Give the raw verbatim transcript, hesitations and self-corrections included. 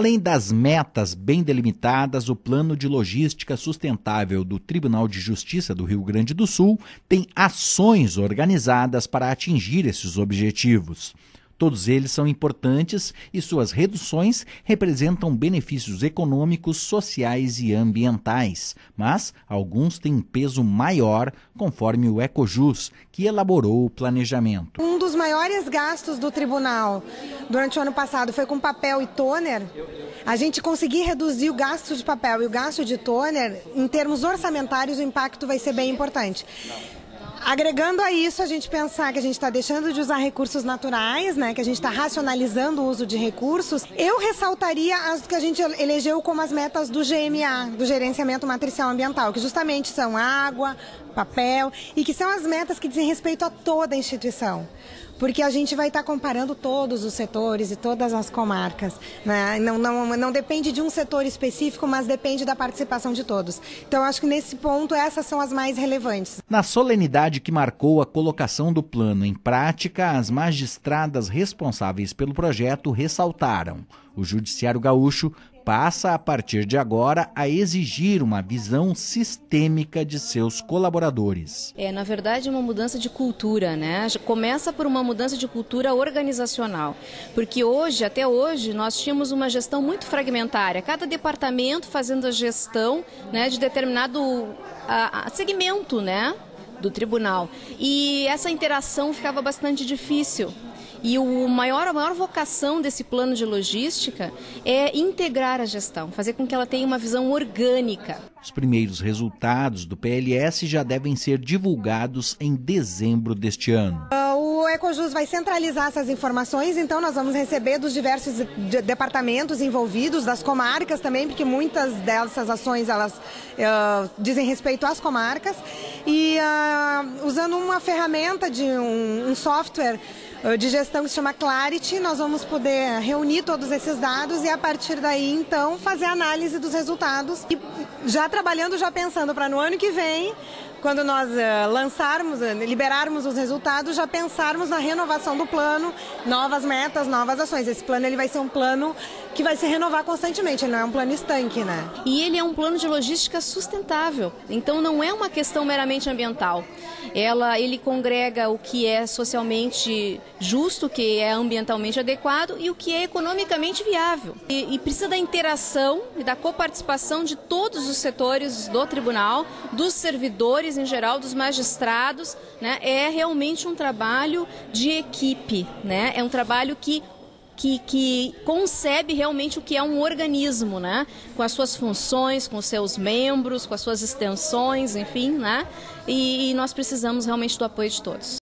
Além das metas bem delimitadas, o Plano de Logística Sustentável do Tribunal de Justiça do Rio Grande do Sul tem ações organizadas para atingir esses objetivos. Todos eles são importantes e suas reduções representam benefícios econômicos, sociais e ambientais, mas alguns têm um peso maior, conforme o Ecojus, que elaborou o planejamento. Um dos maiores gastos do tribunal durante o ano passado foi com papel e toner. A gente conseguir reduzir o gasto de papel e o gasto de toner, em termos orçamentários, o impacto vai ser bem importante. Agregando a isso, a gente pensar que a gente está deixando de usar recursos naturais, né, que a gente está racionalizando o uso de recursos, eu ressaltaria as que a gente elegeu como as metas do G M A, do Gerenciamento Matricial Ambiental, que justamente são água, papel, e que são as metas que dizem respeito a toda a instituição. Porque a gente vai estar comparando todos os setores e todas as comarcas, né? Não, não, não depende de um setor específico, mas depende da participação de todos. Então, acho que nesse ponto, essas são as mais relevantes. Na solenidade que marcou a colocação do plano em prática, as magistradas responsáveis pelo projeto ressaltaram: o Judiciário Gaúcho passa, a partir de agora, a exigir uma visão sistêmica de seus colaboradores. É, na verdade, uma mudança de cultura, né? Começa por uma mudança de cultura organizacional, porque hoje, até hoje, nós tínhamos uma gestão muito fragmentária, cada departamento fazendo a gestão, né, de determinado a, a segmento, né, do tribunal. E essa interação ficava bastante difícil. E o maior, a maior vocação desse plano de logística é integrar a gestão, fazer com que ela tenha uma visão orgânica. Os primeiros resultados do P L S já devem ser divulgados em dezembro deste ano. O Ecojus vai centralizar essas informações, então nós vamos receber dos diversos departamentos envolvidos, das comarcas também, porque muitas dessas ações elas uh, dizem respeito às comarcas, e uh, usando uma ferramenta de um, um software de gestão que se chama Clarity, nós vamos poder reunir todos esses dados e a partir daí então fazer a análise dos resultados e já trabalhando, já pensando para no ano que vem, quando nós uh, lançarmos, uh, liberarmos os resultados, já pensarmos na renovação do plano, novas metas, novas ações. Esse plano ele vai ser um plano que vai se renovar constantemente, ele não é um plano estanque, né? E ele é um plano de logística sustentável, então não é uma questão meramente ambiental. Ela, ele congrega o que é socialmente justo, o que é ambientalmente adequado e o que é economicamente viável. E, e precisa da interação e da coparticipação de todos os setores do tribunal, dos servidores em geral, dos magistrados, né? É realmente um trabalho de equipe, né? É um trabalho que Que, que concebe realmente o que é um organismo, né? Com as suas funções, com os seus membros, com as suas extensões, enfim, né? E, e nós precisamos realmente do apoio de todos.